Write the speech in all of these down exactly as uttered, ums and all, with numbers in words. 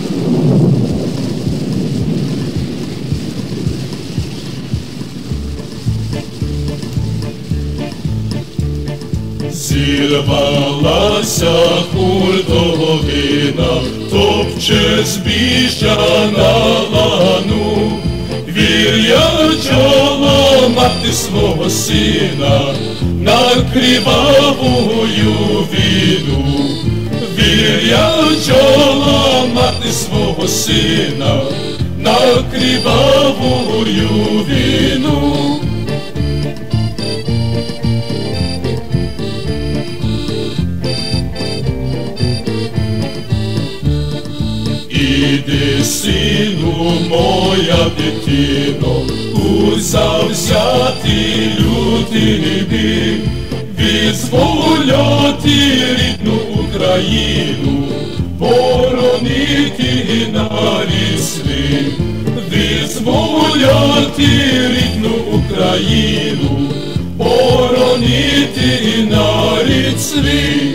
Зірвалася хуртовина, топче збіжжя на лану, вір'ячала мати свого сина на кривавую війну. Вір'ячала мати свого сина на кривавую війну. Іди, сину, моя дитино, у завзятий лютий бій, визволяти рідну Україну, боронити нарід свій, визволяти рідну Україну, боронити нарід свій.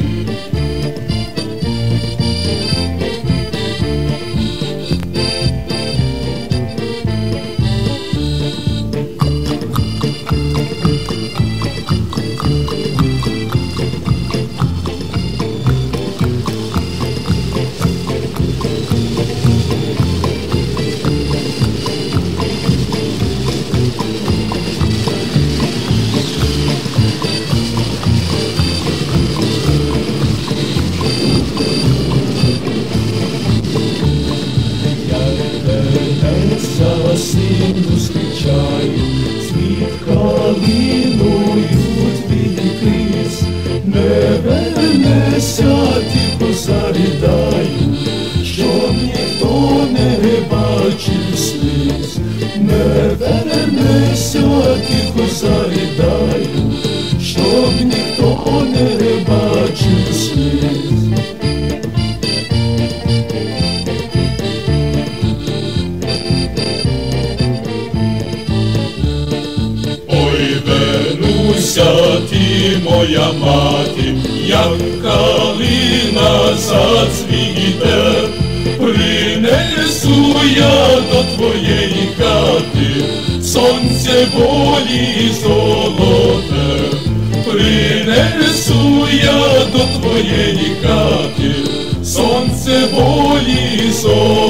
Сину зустрічаю, світ калиною твій крис, не вернешся, тихо заридаю, щоб ніхто не бачив сліз. Не вернешся, тихо заридаю, щоб ніхто не бачив сліз. Вернуся, ти, моя мати, як калина зацвіте, принесу я до твоєї хати сонце волі золоте. Принесу я до твоєї хати сонце волі золоте.